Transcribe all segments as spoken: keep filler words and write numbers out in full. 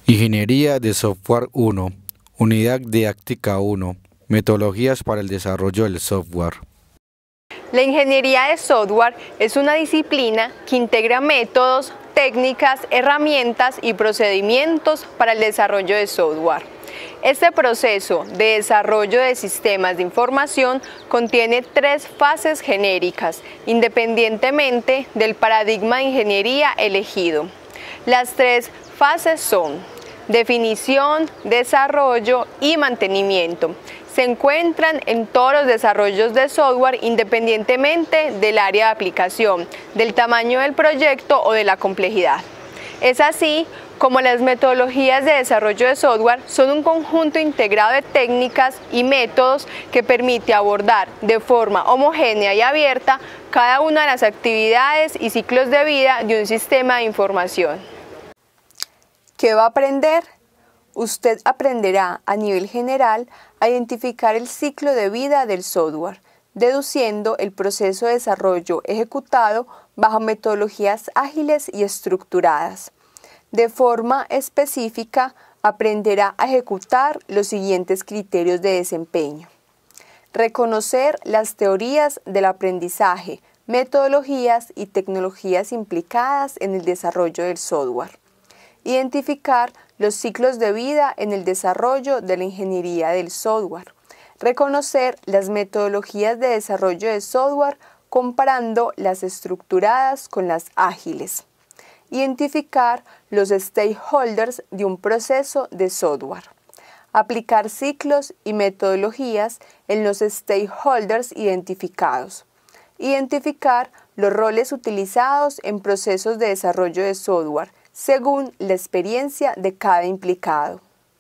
Ingeniería de Software uno, Unidad Didáctica uno, Metodologías para el desarrollo del software. La ingeniería de software es una disciplina que integra métodos, técnicas, herramientas y procedimientos para el desarrollo de software. Este proceso de desarrollo de sistemas de información contiene tres fases genéricas, independientemente del paradigma de ingeniería elegido. Las tres fases son definición, desarrollo y mantenimiento. Se encuentran en todos los desarrollos de software independientemente del área de aplicación, del tamaño del proyecto o de la complejidad. Es así como las metodologías de desarrollo de software son un conjunto integrado de técnicas y métodos que permite abordar de forma homogénea y abierta cada una de las actividades y ciclos de vida de un sistema de información. ¿Qué va a aprender? Usted aprenderá a nivel general a identificar el ciclo de vida del software, deduciendo el proceso de desarrollo ejecutado bajo metodologías ágiles y estructuradas. De forma específica, aprenderá a ejecutar los siguientes criterios de desempeño. Reconocer las teorías del aprendizaje, metodologías y tecnologías implicadas en el desarrollo del software. Identificar los ciclos de vida en el desarrollo de la ingeniería del software. Reconocer las metodologías de desarrollo de software comparando las estructuradas con las ágiles. Identificar los stakeholders de un proceso de software. Aplicar ciclos y metodologías en los stakeholders identificados. Identificar los roles utilizados en procesos de desarrollo de software según la experiencia de cada implicado.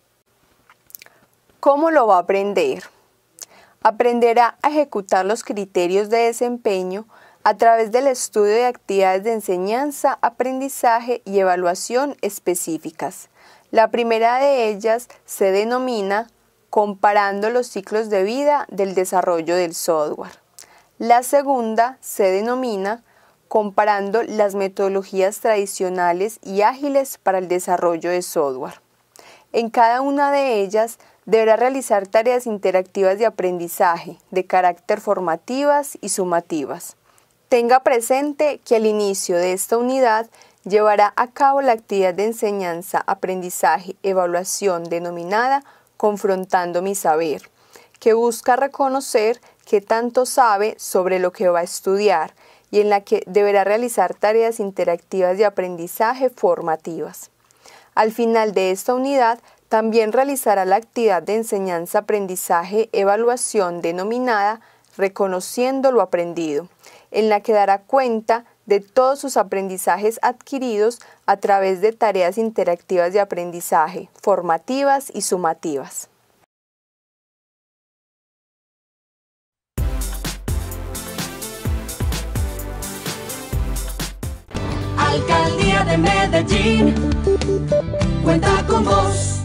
¿Cómo lo va a aprender? Aprenderá a ejecutar los criterios de desempeño a través del estudio de actividades de enseñanza, aprendizaje y evaluación específicas. La primera de ellas se denomina comparando los ciclos de vida del desarrollo del software. La segunda se denomina comparando las metodologías tradicionales y ágiles para el desarrollo de software. En cada una de ellas deberá realizar tareas interactivas de aprendizaje de carácter formativas y sumativas. Tenga presente que al inicio de esta unidad llevará a cabo la actividad de enseñanza, aprendizaje, evaluación denominada Confrontando mi saber, que busca reconocer qué tanto sabe sobre lo que va a estudiar y en la que deberá realizar tareas interactivas de aprendizaje formativas. Al final de esta unidad, también realizará la actividad de enseñanza, aprendizaje, evaluación denominada Reconociendo lo aprendido, en la que dará cuenta de todos sus aprendizajes adquiridos a través de tareas interactivas de aprendizaje, formativas y sumativas. Alcaldía de Medellín cuenta con vos.